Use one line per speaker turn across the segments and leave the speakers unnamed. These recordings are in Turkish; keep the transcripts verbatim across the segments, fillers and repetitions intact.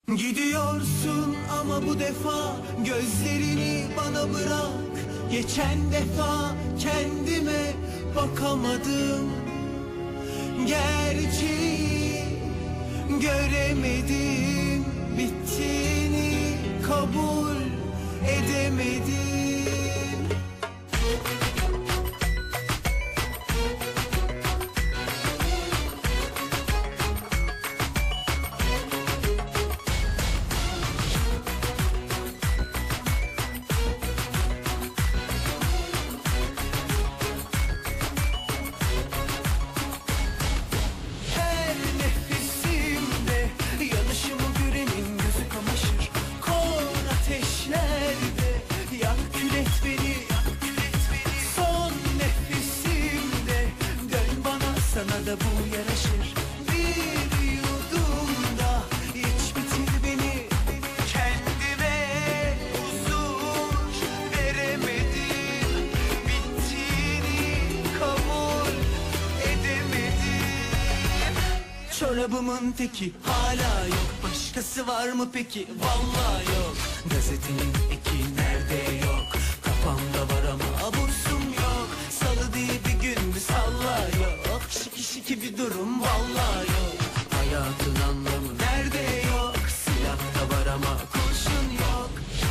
Gidiyorsun ama bu defa gözlerini bana bırak. Geçen defa kendime bakamadım. Gerçeği göremedim. Bittiğini kabul edemedim. Sana da bu yaraşır. Bir yudumda iç bitir beni. Kendime huzur veremedim. Bittiğini kabul edemedim. Çorabımın teki hala yok. Başkası var mı peki? Vallahi yok. Gazetenin eki nerede yok. Kafamda var ama abursum yok. Salı diye bir gün mü salla yok. Şiki şiki bir durum vallahi yok. Hayatın anlamı nerede yok. Silah da var ama kurşun yok.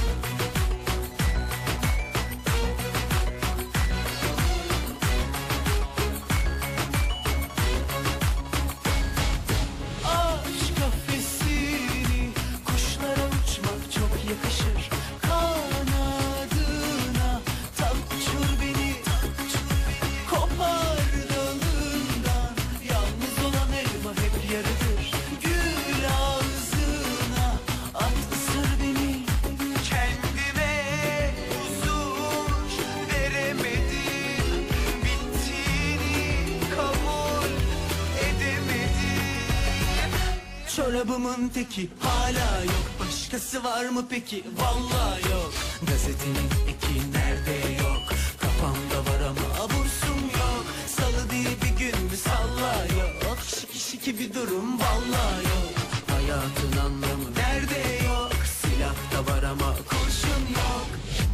Aşk kafesini kuşlara uçmak çok yakışır. Kanadına tak uçur beni. Kopar yarıdır. Gül ağzına at ısır beni. Kendime huzur veremedim. Bittiğini kabul edemedim. Çorabımın teki hala yok. Başkası var mı peki? Vallahi yok. Gazetenin eki nerede yok. Kafamda var ama abursum yok. Salı diye bir gün mü salla yok. Şiki şiki bir durum vallahi yok. Hayatın anlamı nerede yok. Silah da var ama kurşun yok.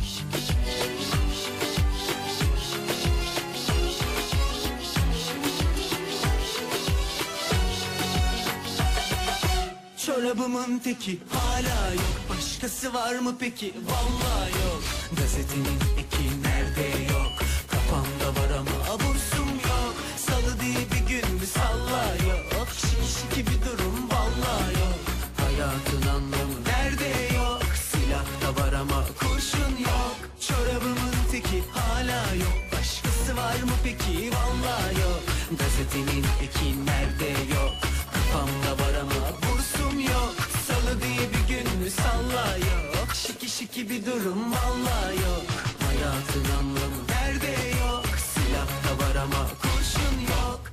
Çorabımın teki hala yok. Başkası var mı peki? Vallahi yok. Gazetenin eki nerede yok. Kafamda var ama abursum yok. Salı diye bir gün mü salla yok. Şiki şiki bir durum vallahi yok. Hayatın anlamı nerede yok. Silah da var ama kurşun yok. Çorabımın teki hala yok. Başkası var mı peki? Vallahi yok. Gazetenin eki nerede yok. Kafamda var ama bursum yok. Salı diye bir gün mü salla yok. Şiki şiki bir durum vallahi yok. Hayatın anlamı nerede yok. Silah da var ama kurşun yok.